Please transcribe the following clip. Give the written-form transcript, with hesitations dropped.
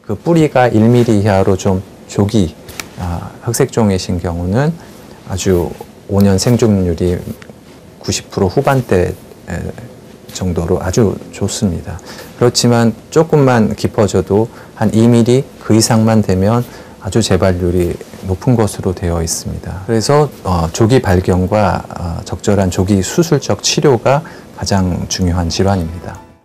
그 뿌리가 1mm 이하로 좀 조기 흑색종이신 경우는 아주 5년 생존율이 90% 후반대 정도로 아주 좋습니다. 그렇지만 조금만 깊어져도 한 2mm 그 이상만 되면 아주 재발률이 높은 것으로 되어 있습니다. 그래서 조기 발견과 적절한 조기 수술적 치료가 가장 중요한 질환입니다.